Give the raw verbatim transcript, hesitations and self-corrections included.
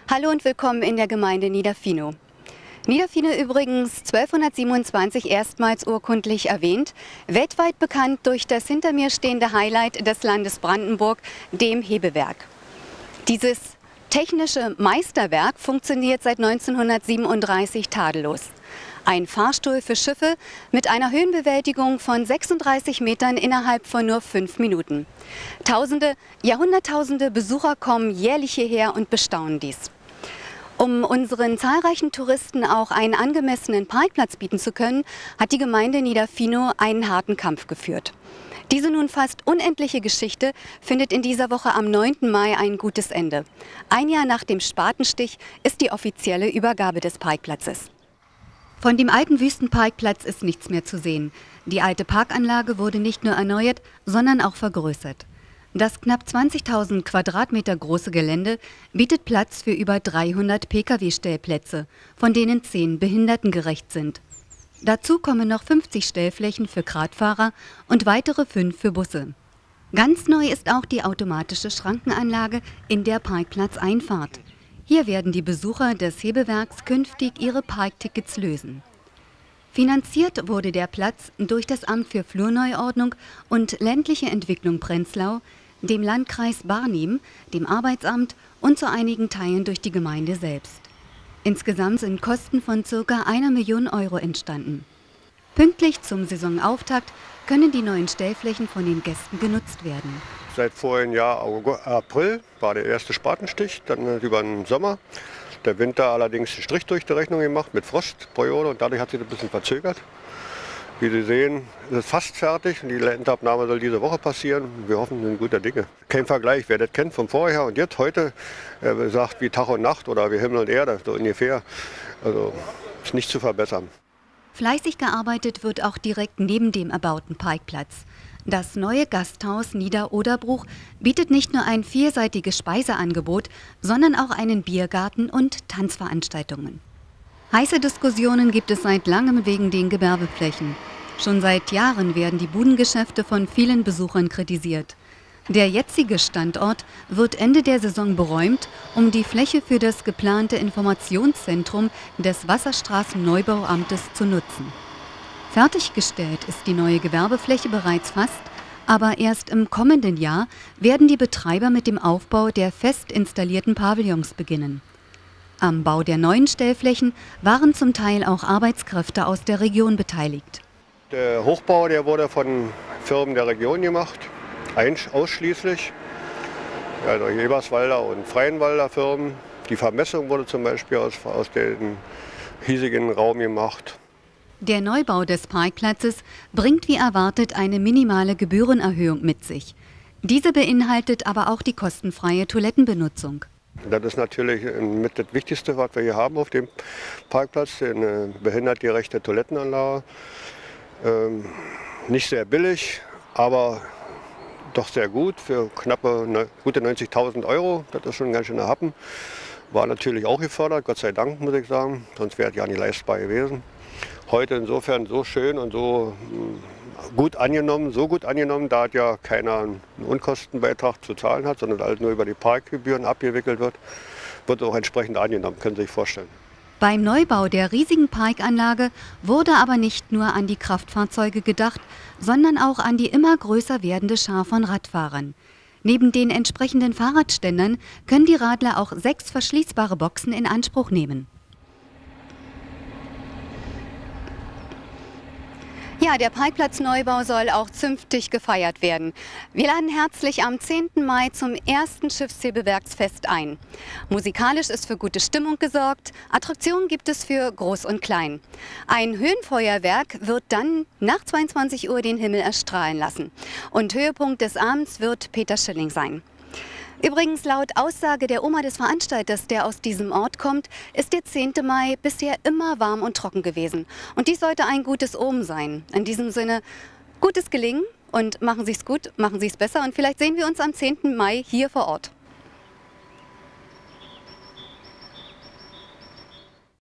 Hallo und willkommen in der Gemeinde Niederfinow. Niederfinow übrigens zwölfhundertsiebenundzwanzig erstmals urkundlich erwähnt, weltweit bekannt durch das hinter mir stehende Highlight des Landes Brandenburg, dem Hebewerk. Dieses technische Meisterwerk funktioniert seit neunzehnhundertsiebenunddreißig tadellos. Ein Fahrstuhl für Schiffe mit einer Höhenbewältigung von sechsunddreißig Metern innerhalb von nur fünf Minuten. Tausende, ja Hunderttausende Besucher kommen jährlich hierher und bestaunen dies. Um unseren zahlreichen Touristen auch einen angemessenen Parkplatz bieten zu können, hat die Gemeinde Niederfinow einen harten Kampf geführt. Diese nun fast unendliche Geschichte findet in dieser Woche am neunten Mai ein gutes Ende. Ein Jahr nach dem Spatenstich ist die offizielle Übergabe des Parkplatzes. Von dem alten Wüstenparkplatz ist nichts mehr zu sehen. Die alte Parkanlage wurde nicht nur erneuert, sondern auch vergrößert. Das knapp zwanzigtausend Quadratmeter große Gelände bietet Platz für über dreihundert Pkw-Stellplätze, von denen zehn behindertengerecht sind. Dazu kommen noch fünfzig Stellflächen für Radfahrer und weitere fünf für Busse. Ganz neu ist auch die automatische Schrankenanlage in der Parkplatzeinfahrt. Hier werden die Besucher des Hebewerks künftig ihre Parktickets lösen. Finanziert wurde der Platz durch das Amt für Flurneuordnung und ländliche Entwicklung Prenzlau, dem Landkreis Barnim, dem Arbeitsamt und zu einigen Teilen durch die Gemeinde selbst. Insgesamt sind Kosten von ca. einer Million Euro entstanden. Pünktlich zum Saisonauftakt können die neuen Stellflächen von den Gästen genutzt werden. Seit vorigen Jahr April war der erste Spatenstich, dann über den Sommer. Der Winter allerdings einen Strich durch die Rechnung gemacht mit Frostperiode und dadurch hat sich das ein bisschen verzögert. Wie Sie sehen, ist es fast fertig und die Endabnahme soll diese Woche passieren. Wir hoffen, wir sind guter Dinge. Kein Vergleich, wer das kennt von vorher und jetzt heute, äh, sagt wie Tag und Nacht oder wie Himmel und Erde, so ungefähr. Also ist nicht zu verbessern. Fleißig gearbeitet wird auch direkt neben dem erbauten Parkplatz. Das neue Gasthaus Nieder-Oderbruch bietet nicht nur ein vielseitiges Speiseangebot, sondern auch einen Biergarten und Tanzveranstaltungen. Heiße Diskussionen gibt es seit langem wegen den Gewerbeflächen. Schon seit Jahren werden die Budengeschäfte von vielen Besuchern kritisiert. Der jetzige Standort wird Ende der Saison beräumt, um die Fläche für das geplante Informationszentrum des Wasserstraßenneubauamtes zu nutzen. Fertiggestellt ist die neue Gewerbefläche bereits fast, aber erst im kommenden Jahr werden die Betreiber mit dem Aufbau der fest installierten Pavillons beginnen. Am Bau der neuen Stellflächen waren zum Teil auch Arbeitskräfte aus der Region beteiligt. Der Hochbau, der wurde von Firmen der Region gemacht, ausschließlich. Also Eberswalder und Freienwalder Firmen. Die Vermessung wurde zum Beispiel aus, aus dem hiesigen Raum gemacht. Der Neubau des Parkplatzes bringt wie erwartet eine minimale Gebührenerhöhung mit sich. Diese beinhaltet aber auch die kostenfreie Toilettenbenutzung. Das ist natürlich mit das Wichtigste, was wir hier haben auf dem Parkplatz, eine behindertengerechte Toilettenanlage. Ähm, nicht sehr billig, aber doch sehr gut für knappe, ne, gute neunzigtausend Euro. Das ist schon ein ganz schöner Happen. War natürlich auch gefördert, Gott sei Dank, muss ich sagen. Sonst wäre es ja nicht leistbar gewesen. Heute insofern so schön und so gut angenommen, so gut angenommen, da hat ja keiner einen Unkostenbeitrag zu zahlen hat, sondern alles nur über die Parkgebühren abgewickelt wird, wird auch entsprechend angenommen, können Sie sich vorstellen. Beim Neubau der riesigen Parkanlage wurde aber nicht nur an die Kraftfahrzeuge gedacht, sondern auch an die immer größer werdende Schar von Radfahrern. Neben den entsprechenden Fahrradständern können die Radler auch sechs verschließbare Boxen in Anspruch nehmen. Ja, der Parkplatzneubau soll auch zünftig gefeiert werden. Wir laden herzlich am zehnten Mai zum ersten Schiffshebewerksfest ein. Musikalisch ist für gute Stimmung gesorgt, Attraktionen gibt es für Groß und Klein. Ein Höhenfeuerwerk wird dann nach zweiundzwanzig Uhr den Himmel erstrahlen lassen. Und Höhepunkt des Abends wird Peter Schilling sein. Übrigens, laut Aussage der Oma des Veranstalters, der aus diesem Ort kommt, ist der zehnte Mai bisher immer warm und trocken gewesen. Und dies sollte ein gutes Omen sein. In diesem Sinne, gutes Gelingen und machen Sie es gut, machen Sie es besser. Und vielleicht sehen wir uns am zehnten Mai hier vor Ort.